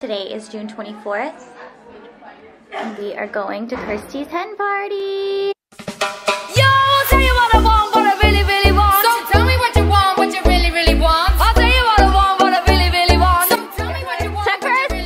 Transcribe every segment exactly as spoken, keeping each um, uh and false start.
Today is June twenty-fourth, and we are going to Kirsty's hen party. Yo, I'll tell you what I want, what I really, really want. So tell me what you want, what you really, really want. I'll tell you what I want, what I really, really want. So tell me what you want. To Kirsty!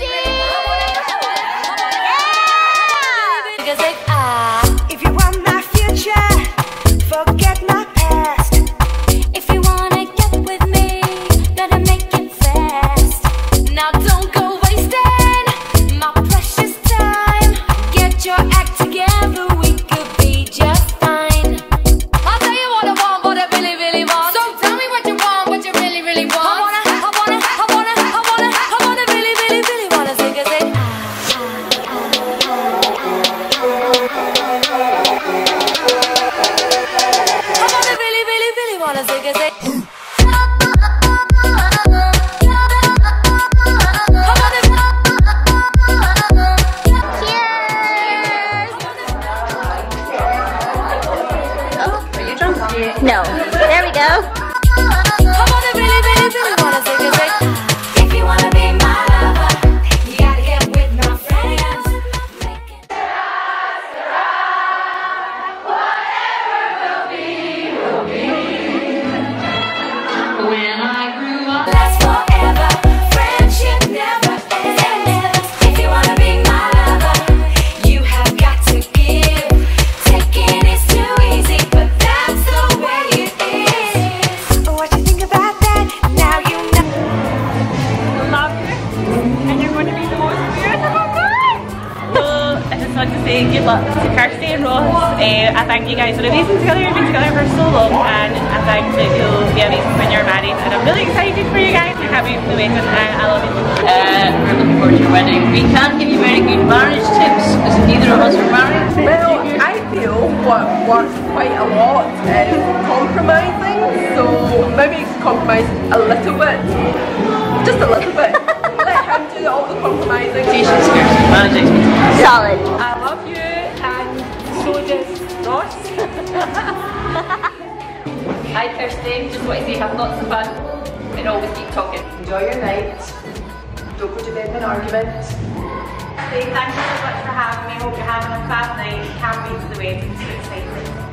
Yeah! Because if I, If you want my future, forget my past. if you wanna get with me, gotta make it fast. Now don't go wasting my precious time. Get your act together, we could be just fine. I'll tell you what I want, what I really, really want. So tell me what you want, what you really, really want. I wanna, I wanna, I wanna, I wanna, I wanna really, really, really wanna say, 'cause it, I wanna really, really, really wanna say, 'cause it. No. There we go. I wanna really, really, really wanna say, 'cause it. If you wanna be my lover, you gotta get with my friends. When I grew up, Last forever, friendship never ends. If you wanna be my lover, you have got to give. Taking is too easy, but that's the way it is. What you think about that? Now you know. Love you, and you're going to be the most beautiful girl. So I just want to say good luck to Kirsty and Ross. Uh, I think you guys are amazing together. You've been together for so long, and I think that you'll be amazing when you're married. And I'm really excited for you guys. I can't wait for the wedding, and I love you. uh, we're looking forward to your wedding. We can't give you very good marriage tips because neither of us are married. Well, I feel what works quite a lot is compromising, so maybe compromise a little bit, just a little bit. Let him do all the compromising. Expectations, Kirsty. Manage expectations. Solid. I love you, and so does Ross. Hi Kirsty, just want to say have lots of fun and always keep talking. Enjoy your night. Don't go to bed in an argument. Thank you so much for having me. Hope you're having a fab night. Can't wait for the wedding. So excited.